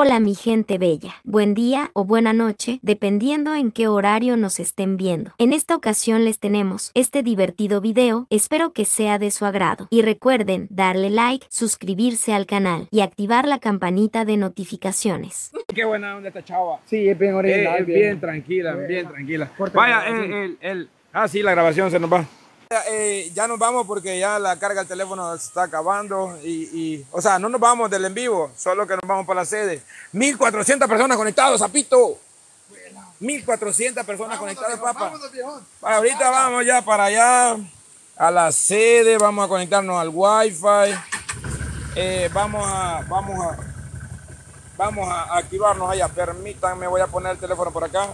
Hola mi gente bella, buen día o buena noche, dependiendo en qué horario nos estén viendo. En esta ocasión les tenemos este divertido video, espero que sea de su agrado. Y recuerden darle like, suscribirse al canal y activar la campanita de notificaciones. Qué buena onda esta chava. Sí, es bien original. Bien tranquila, bien tranquila. Vaya, sí, la grabación se nos va. Ya nos vamos porque ya la carga del teléfono se está acabando o sea, no nos vamos del en vivo, solo que nos vamos para la sede. 1400 personas conectados, Zapito. 1400 personas conectadas, papá. Ahorita vamos ya para allá a la sede, vamos a conectarnos al wifi. Vamos a activarnos allá. Permítanme, voy a poner el teléfono por acá.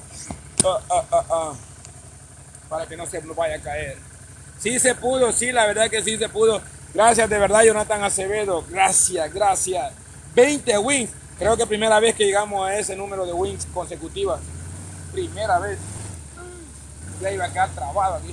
Para que no se nos vaya a caer. Sí se pudo, sí, la verdad que sí se pudo. Gracias de verdad, Jonathan Acevedo. Gracias. 20 wins. Creo que primera vez que llegamos a ese número de wins consecutivas. Primera vez. Ya iba a quedar trabado aquí.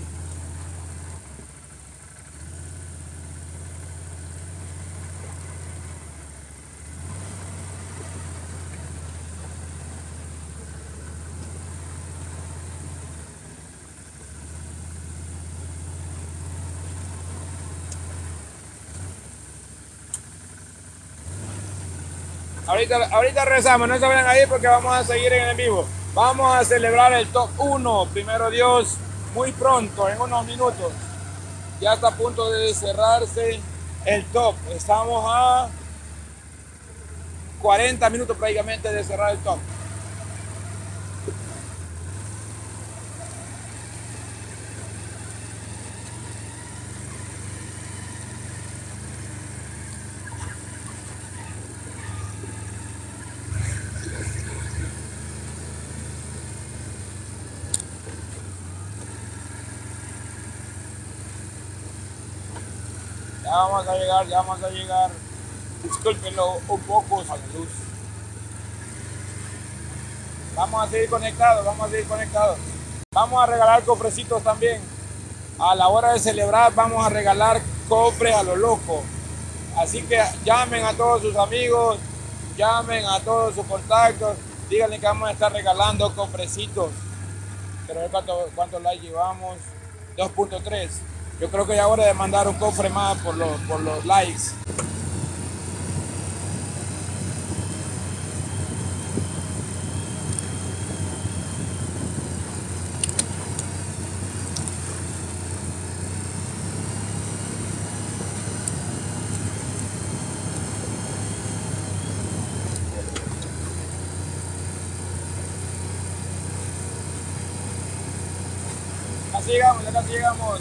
Ahorita regresamos, no se vayan ahí porque vamos a seguir en el vivo. Vamos a celebrar el top 1, primero Dios, muy pronto, en unos minutos. Ya está a punto de cerrarse el top. Estamos a 40 minutos prácticamente de cerrar el top. Ya vamos a llegar. Discúlpenlo un poco a la luz. Vamos a seguir conectados. Vamos a regalar cofrecitos también. A la hora de celebrar vamos a regalar cofres a lo loco. Así que llamen a todos sus amigos, llamen a todos sus contactos, díganle que vamos a estar regalando cofrecitos. Quiero ver cuántos likes llevamos. 2.3. Yo creo que ya es hora de mandar un cofre más por los likes. Ya casi llegamos.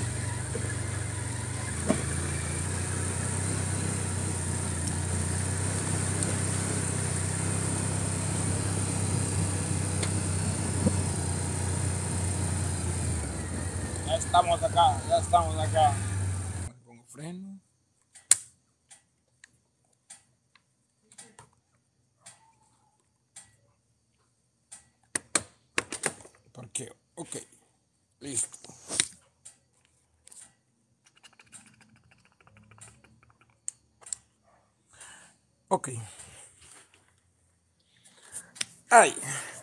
Ya estamos acá. Pongo freno. Parqueo. Ok. Listo. Ok. Ay.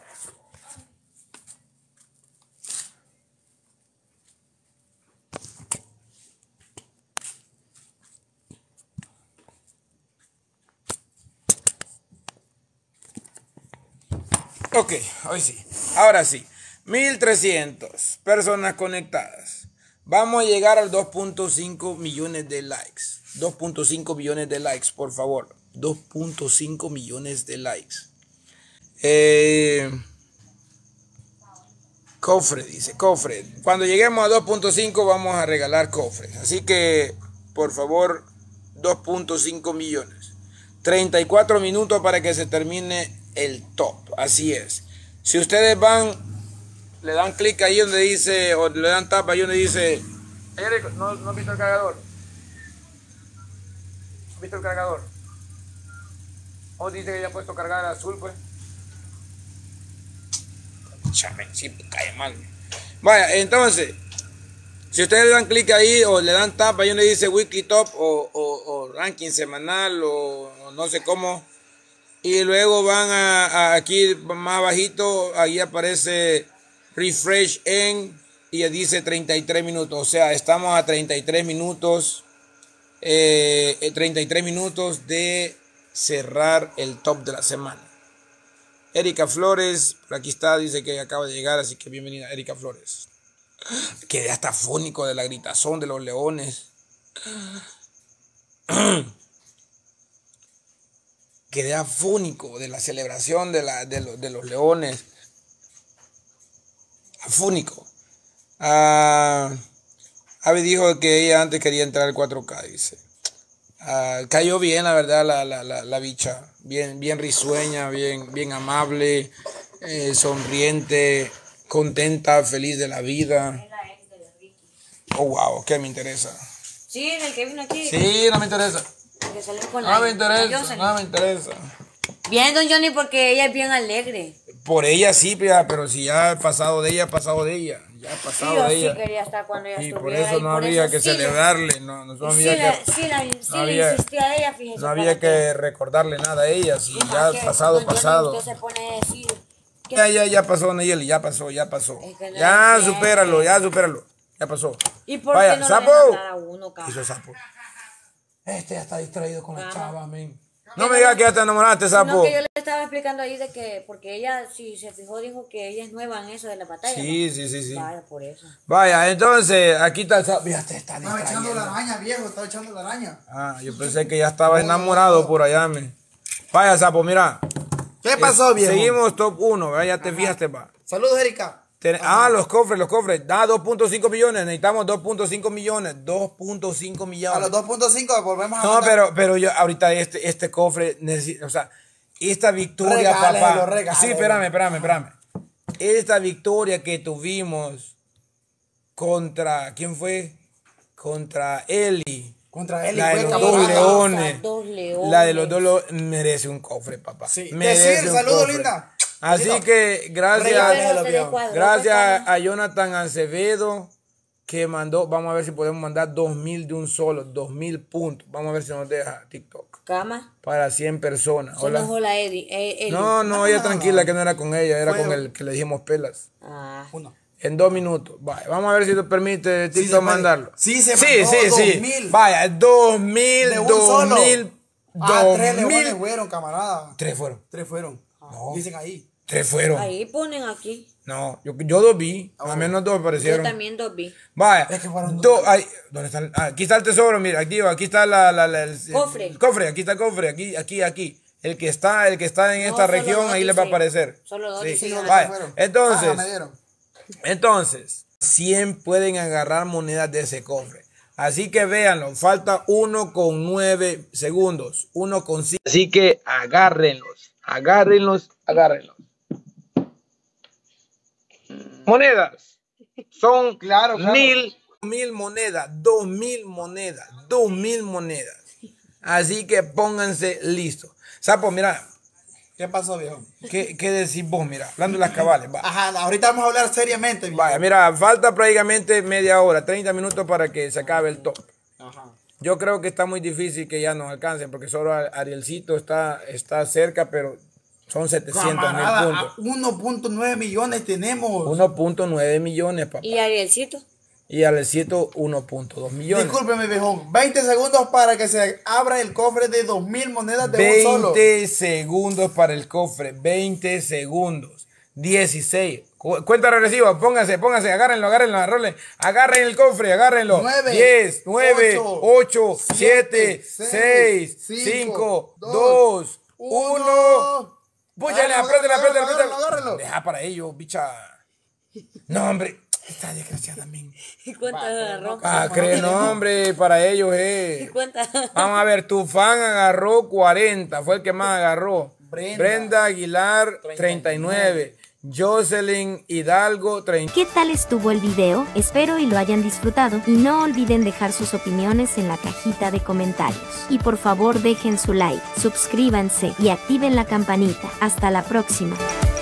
Ok, hoy sí. Ahora sí. 1300 personas conectadas. Vamos a llegar al 2.5 millones de likes. 2.5 millones de likes, por favor. 2.5 millones de likes. Cofre, dice, cofre. Cuando lleguemos a 2.5 vamos a regalar cofres. Así que, por favor, 2.5 millones. 34 minutos para que se termine el top. Así es. Si ustedes van, le dan clic ahí donde dice, o le dan tap ahí donde dice, ¿no has visto el cargador? ¿Has visto el cargador? ¿O dice que ya ha puesto cargar azul, pues? Chame, sí, cae mal. Vaya, entonces, si ustedes le dan clic ahí o le dan tap ahí donde dice Weekly Top o ranking semanal o no sé cómo, Y luego van aquí más bajito, ahí aparece refresh en y dice 33 minutos. O sea, estamos a 33 minutos. 33 minutos de cerrar el top de la semana. Erika Flores, por aquí está, dice que acaba de llegar, así que bienvenida Erika Flores. Quedé hasta fónico de la gritazón de los leones. Quedé afónico de la celebración de los leones. Afónico. Avi dijo que ella antes quería entrar al 4K, dice. Cayó bien, la verdad, la bicha. Bien risueña, bien amable, sonriente, contenta, feliz de la vida. Oh, wow, ¿qué me interesa? Sí, el que vino aquí. Sí, no me interesa. No me interesa, no me interesa. Bien, don Johnny, porque ella es bien alegre. Por ella sí, pero si ya ha pasado de ella, ha pasado de ella. Ya ha pasado de ella. Sí quería estar cuando ella y estuviera. por eso no había que celebrarle. No había le insistí a ella, fíjese. No había que recordarle nada a ella. Si ya pasado, pasado. Usted se pone a decir. Ya pasó, Nayeli, ya pasó. Ya supéralo. Ya pasó. ¿Y por Vaya, qué no sapo. le dejan dar a uno, cabrón? Hizo sapo. Este ya está distraído con la chava, men. No me digas que ya te enamoraste, sapo. No, que yo le estaba explicando ahí de que, porque ella, si se fijó, dijo que ella es nueva en eso de la batalla. Sí. Vaya, por eso. Vaya, entonces, aquí está el sapo. Fíjate, está distraído. Estaba echando la araña, viejo, estaba echando la araña. Yo pensé que ya estaba enamorado por allá, men. Vaya, sapo, mira. ¿Qué pasó, viejo? Seguimos top 1, ¿verdad? Ya te fijaste, va. Saludos, Erika. Los cofres. Da 2.5 millones. Necesitamos 2.5 millones. 2.5 millones. A los 2.5 volvemos a No, mandar. pero yo ahorita este cofre necesita, o sea, esta victoria, papá. Regálelo. Sí, espérame. Esta victoria que tuvimos contra, ¿quién fue? Contra Eli. Contra él. La de los dos leones. La de los dos leones merece un cofre, papá. Sí. Merece un saludos, cofre. Linda. Así que gracias a Jonathan Acevedo que mandó, vamos a ver si podemos mandar 2,000 de un solo, 2,000 puntos. Vamos a ver si nos deja TikTok. ¿Cama? Para 100 personas. Hola. Hola, Eddie. No, ella tranquila que no era con ella, era con el que le dijimos pelas. Uno. En 2 minutos. Vaya, vamos a ver si nos permite TikTok mandarlo. Sí, se mandó 2,000. Vaya, 2,000, De un 2,000. 3 leones fueron, camarada. 3 fueron. 3 fueron. No. Dicen ahí. 3 fueron. Ahí ponen aquí. No, yo 2 vi. Al menos 2 aparecieron. Yo también 2 vi. Vaya. Es que fueron ¿dónde está? Aquí está el tesoro, mira, aquí está el cofre. El cofre, aquí está el cofre, aquí. El que está en esta región, ahí les va a aparecer. Solo 2 Sí. dicen. Vaya. fueron. Entonces, 100 pueden agarrar monedas de ese cofre. Así que véanlo, falta 1,9 segundos, 1,5. Así que agárrenlos. Monedas. Son Claro. 1,000 monedas, 2,000 monedas. Así que pónganse listos. Sapo, mira. ¿Qué pasó, viejo? ¿Qué decís vos? Mira, hablando de las cabales. Va. Ajá, ahorita vamos a hablar seriamente, viejo. Vaya, mira, falta prácticamente media hora, 30 minutos para que se acabe el top. Ajá. Yo creo que está muy difícil que ya nos alcancen, porque solo Arielcito está cerca, pero son 700,000 Camarada, puntos. 1.9 millones tenemos. 1.9 millones, papá. ¿Y Arielcito? Y Arielcito 1.2 millones. Discúlpeme, viejón. 20 segundos para que se abra el cofre de 2,000 monedas de 20 un solo. segundos para el cofre. 20 segundos. 16. Cuenta regresiva. Pónganse. Agárrenlo. Agarren el cofre. Agárrenlo. 9, 10, 9, 8, 7, 6, 5, 2, 1. Púchale, apriétale. Agárrenlo. Deja para ellos, bicha. No, hombre. Esta desgraciada, men. ¿Y cuántas agarró? No, hombre, para ellos ¿Y cuántas? Vamos a ver, tu fan agarró 40, fue el que más agarró. Brenda Aguilar, 39. Jocelyn Hidalgo, 30. ¿Qué tal estuvo el video? Espero y lo hayan disfrutado y no olviden dejar sus opiniones en la cajita de comentarios. Y por favor dejen su like, suscríbanse y activen la campanita. Hasta la próxima.